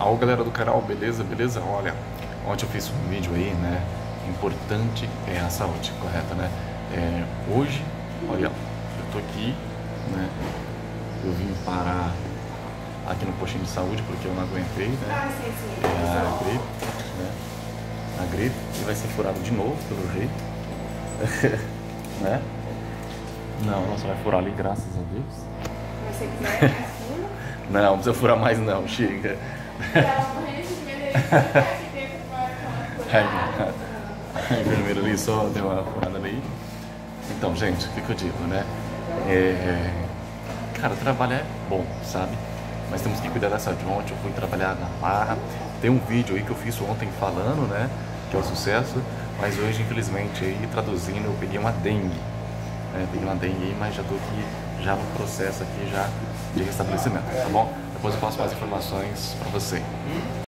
Alô galera do canal, beleza? Beleza? Olha, ontem eu fiz um vídeo aí, né? Importante é a saúde, correto, né? Hoje, olha, eu tô aqui, né? Eu vim parar aqui no postinho de saúde porque eu não aguentei, né? A gripe, né? A gripe, e vai ser furado de novo, pelo jeito, né? Não só vai furar ali, graças a Deus. Mas se você quiser, mais fundo. Não precisa furar mais não, chega. A enfermeira ali só deu uma furada ali. Então, gente, o que eu digo, né? Cara, trabalhar é bom, sabe? Mas temos que cuidar da saúde. Ontem eu fui trabalhar na barra. Tem um vídeo aí que eu fiz ontem falando, né? Que é o sucesso. Mas hoje, infelizmente, aí traduzindo, eu peguei uma dengue. Peguei uma dengue aí, mas já tô aqui, já no processo aqui já de restabelecimento, tá bom? Depois eu passo mais informações pra você.